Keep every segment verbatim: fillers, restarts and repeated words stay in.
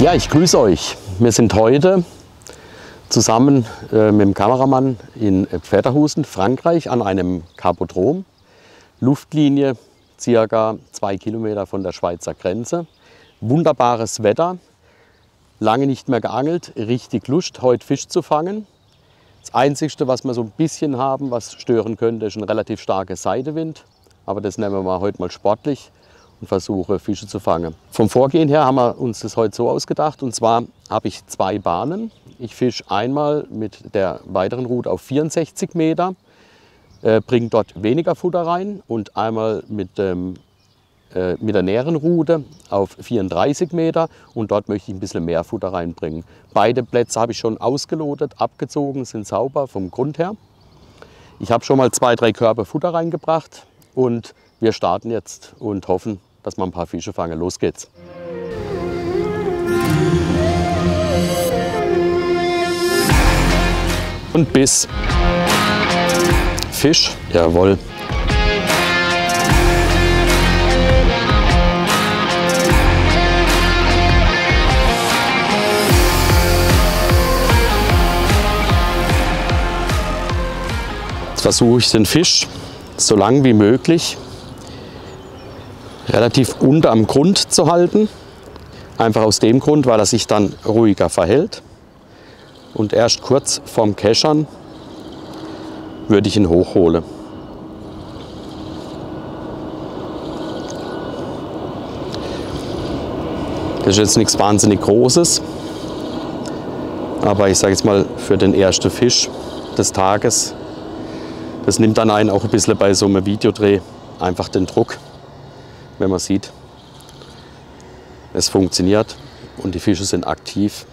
Ja, ich grüße euch. Wir sind heute zusammen äh, mit dem Kameramann in Pfetterhusen, Frankreich, an einem Carpodrom. Luftlinie circa zwei Kilometer von der Schweizer Grenze. Wunderbares Wetter, lange nicht mehr geangelt, richtig Lust, heute Fisch zu fangen. Das Einzige, was wir so ein bisschen haben, was stören könnte, ist ein relativ starker Seitenwind. Aber das nehmen wir mal heute mal sportlich und versuche Fische zu fangen. Vom Vorgehen her haben wir uns das heute so ausgedacht. Und zwar habe ich zwei Bahnen. Ich fische einmal mit der weiteren Route auf vierundsechzig Meter, äh, bringe dort weniger Futter rein, und einmal mit, ähm, äh, mit der näheren Route auf vierunddreißig Meter, und dort möchte ich ein bisschen mehr Futter reinbringen. Beide Plätze habe ich schon ausgelotet, abgezogen, sind sauber vom Grund her. Ich habe schon mal zwei, drei Körbe Futter reingebracht und wir starten jetzt und hoffen, dass wir ein paar Fische fangen. Los geht's! Und Biss. Fisch, jawohl. Jetzt versuche ich den Fisch so lang wie möglich relativ unter am Grund zu halten. Einfach aus dem Grund, weil er sich dann ruhiger verhält. Und erst kurz vorm Keschern würde ich ihn hochholen. Das ist jetzt nichts wahnsinnig Großes, aber ich sage jetzt mal, für den ersten Fisch des Tages, das nimmt dann einen auch ein bisschen bei so einem Videodreh einfach den Druck, wenn man sieht, es funktioniert und die Fische sind aktiv.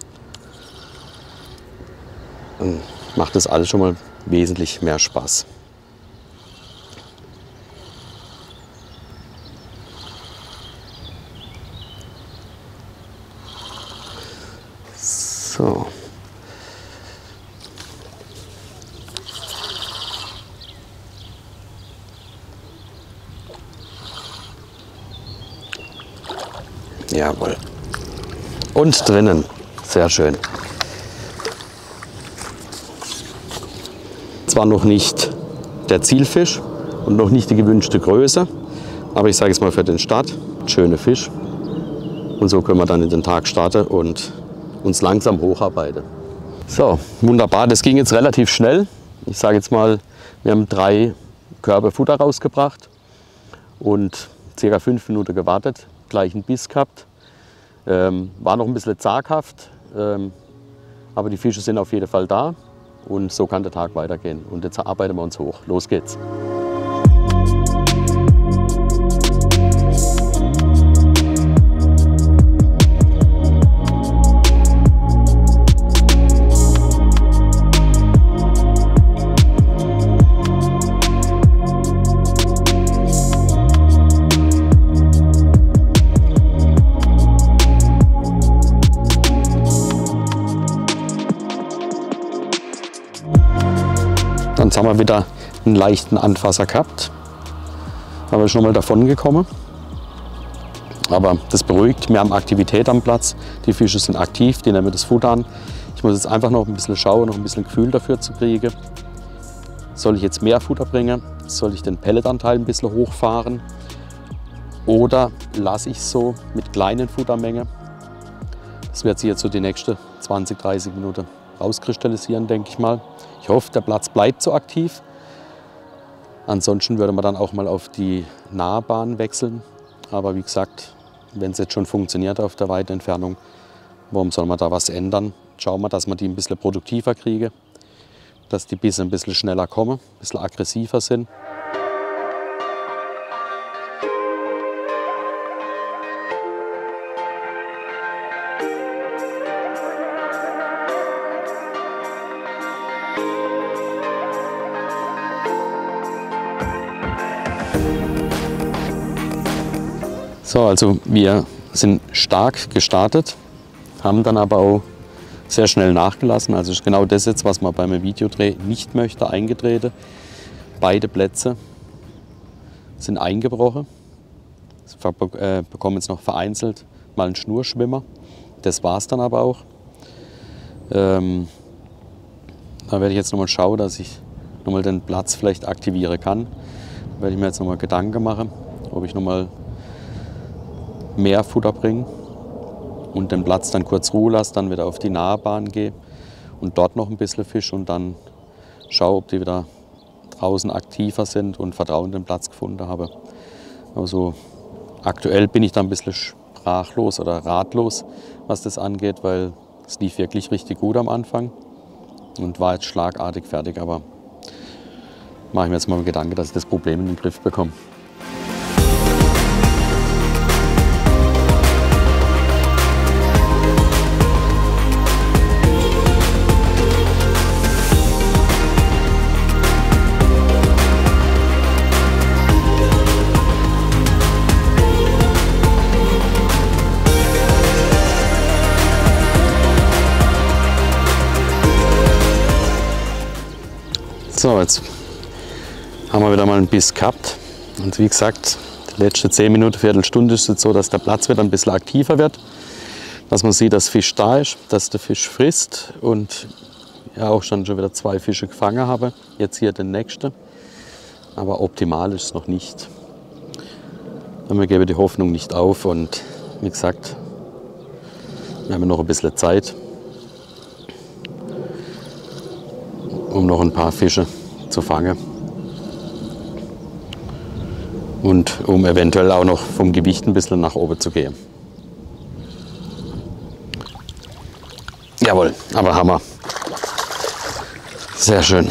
Dann macht das alles schon mal wesentlich mehr Spaß. So. Jawohl. Und drinnen. Sehr schön. Zwar noch nicht der Zielfisch und noch nicht die gewünschte Größe, aber ich sage es mal für den Start, schöner Fisch. Und so können wir dann in den Tag starten und uns langsam hocharbeiten. So, wunderbar. Das ging jetzt relativ schnell. Ich sage jetzt mal, wir haben drei Körbe Futter rausgebracht und circa fünf Minuten gewartet, gleich einen Biss gehabt. Ähm, war noch ein bisschen zaghaft, ähm, aber die Fische sind auf jeden Fall da. Und so kann der Tag weitergehen. Und jetzt arbeiten wir uns hoch. Los geht's! Jetzt haben wir wieder einen leichten Anfasser gehabt. Haben wir schon mal davon gekommen. Aber das beruhigt. Wir haben Aktivität am Platz. Die Fische sind aktiv, die nehmen das Futter an. Ich muss jetzt einfach noch ein bisschen schauen, noch ein bisschen Gefühl dafür zu kriegen. Soll ich jetzt mehr Futter bringen? Soll ich den Pelletanteil ein bisschen hochfahren? Oder lasse ich es so mit kleinen Futtermengen? Das wird sich jetzt so die nächsten zwanzig, dreißig Minuten rauskristallisieren, denke ich mal. Ich hoffe, der Platz bleibt so aktiv. Ansonsten würde man dann auch mal auf die Nahbahn wechseln. Aber wie gesagt, wenn es jetzt schon funktioniert auf der weiten Entfernung, warum soll man da was ändern? Schauen wir, dass wir die ein bisschen produktiver kriegen, dass die Bisse ein bisschen schneller kommen, ein bisschen aggressiver sind. So, also wir sind stark gestartet, haben dann aber auch sehr schnell nachgelassen. Also ist genau das jetzt, was man beim Videodreh nicht möchte, eingetreten. Beide Plätze sind eingebrochen. Wir bekommen jetzt noch vereinzelt mal einen Schnurschwimmer. Das war es dann aber auch. Ähm, da werde ich jetzt nochmal schauen, dass ich nochmal den Platz vielleicht aktivieren kann. Da werde ich mir jetzt nochmal Gedanken machen, ob ich nochmal mehr Futter bringe und den Platz dann kurz Ruhe lasse, dann wieder auf die Nahbahn gehe und dort noch ein bisschen Fisch und dann schaue, ob die wieder draußen aktiver sind und Vertrauen den Platz gefunden habe. Also aktuell bin ich da ein bisschen sprachlos oder ratlos, was das angeht, weil es lief wirklich richtig gut am Anfang und war jetzt schlagartig fertig, aber mache ich mir jetzt mal Gedanken, dass ich das Problem in den Griff bekomme. So, jetzt haben wir wieder mal einen Biss gehabt. Und wie gesagt, die letzte zehn Minuten, Viertelstunde ist es so, dass der Platz wieder ein bisschen aktiver wird. Dass man sieht, dass Fisch da ist, dass der Fisch frisst und ja auch schon, schon wieder zwei Fische gefangen habe. Jetzt hier den nächsten. Aber optimal ist es noch nicht. Und wir geben die Hoffnung nicht auf und wie gesagt, wir haben noch ein bisschen Zeit, um noch ein paar Fische zu fangen und um eventuell auch noch vom Gewicht ein bisschen nach oben zu gehen. Jawohl, aber Hammer. Sehr schön.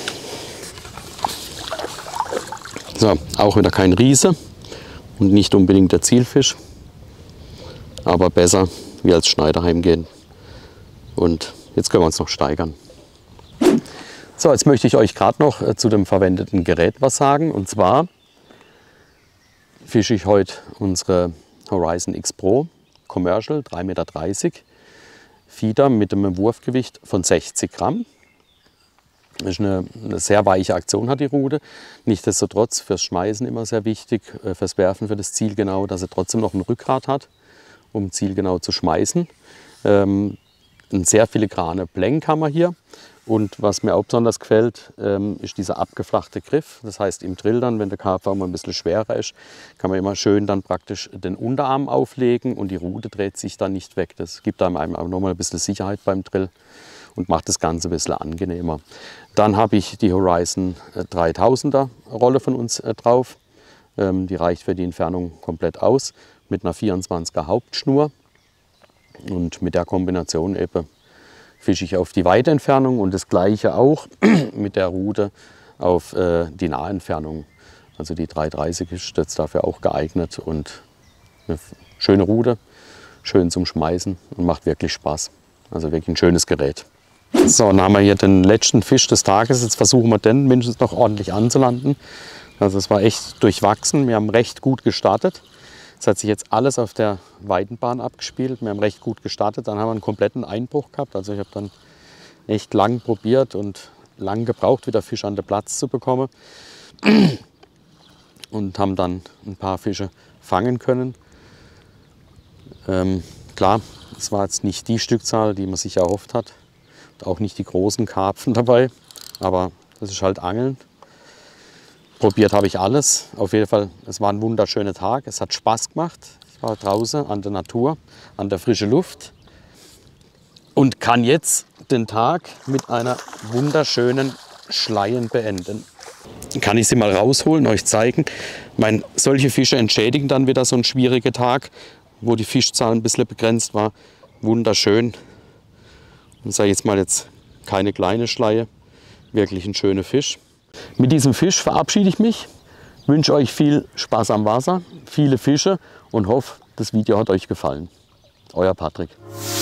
So, auch wieder kein Riese und nicht unbedingt der Zielfisch, aber besser wie als Schneiderheim gehen. Und jetzt können wir uns noch steigern. So, jetzt möchte ich euch gerade noch äh, zu dem verwendeten Gerät was sagen. Und zwar fische ich heute unsere Horizon X Pro Commercial drei Meter dreißig Feeder mit einem Wurfgewicht von sechzig Gramm. Das ist eine, eine sehr weiche Aktion, hat die Rute. Nichtsdestotrotz fürs Schmeißen immer sehr wichtig, äh, fürs Werfen, für das Zielgenau, dass er trotzdem noch ein Rückgrat hat, um zielgenau zu schmeißen. Ähm, eine sehr filigrane Blänkkammer hier. Und was mir auch besonders gefällt, ähm, ist dieser abgeflachte Griff. Das heißt, im Drill dann, wenn der Karpfer mal ein bisschen schwerer ist, kann man immer schön dann praktisch den Unterarm auflegen und die Rute dreht sich dann nicht weg. Das gibt einem auch nochmal ein bisschen Sicherheit beim Drill und macht das Ganze ein bisschen angenehmer. Dann habe ich die Horizon dreitausender Rolle von uns äh, drauf. Ähm, die reicht für die Entfernung komplett aus mit einer vierundzwanziger Hauptschnur. Und mit der Kombination eben fische ich auf die Weitentfernung und das gleiche auch mit der Rute auf äh, die Nahentfernung. Also die drei dreißig ist jetzt dafür auch geeignet und eine schöne Rute, schön zum Schmeißen und macht wirklich Spaß. Also wirklich ein schönes Gerät. So, dann haben wir hier den letzten Fisch des Tages. Jetzt versuchen wir den mindestens noch ordentlich anzulanden. Also es war echt durchwachsen. Wir haben recht gut gestartet. Es hat sich jetzt alles auf der Weitenbahn abgespielt. Wir haben recht gut gestartet. Dann haben wir einen kompletten Einbruch gehabt. Also ich habe dann echt lang probiert und lang gebraucht, wieder Fisch an den Platz zu bekommen. Und haben dann ein paar Fische fangen können. Ähm, klar, es war jetzt nicht die Stückzahl, die man sich erhofft hat. Und auch nicht die großen Karpfen dabei. Aber das ist halt Angeln. Probiert habe ich alles. Auf jeden Fall, es war ein wunderschöner Tag. Es hat Spaß gemacht. Ich war draußen an der Natur, an der frischen Luft und kann jetzt den Tag mit einer wunderschönen Schleien beenden. Kann ich sie mal rausholen, euch zeigen. Ich meine, solche Fische entschädigen dann wieder so einen schwierigen Tag, wo die Fischzahl ein bisschen begrenzt war. Wunderschön. Und sage jetzt mal jetzt keine kleine Schleie, wirklich ein schöner Fisch. Mit diesem Fisch verabschiede ich mich, wünsche euch viel Spaß am Wasser, viele Fische und hoffe, das Video hat euch gefallen. Euer Patrick.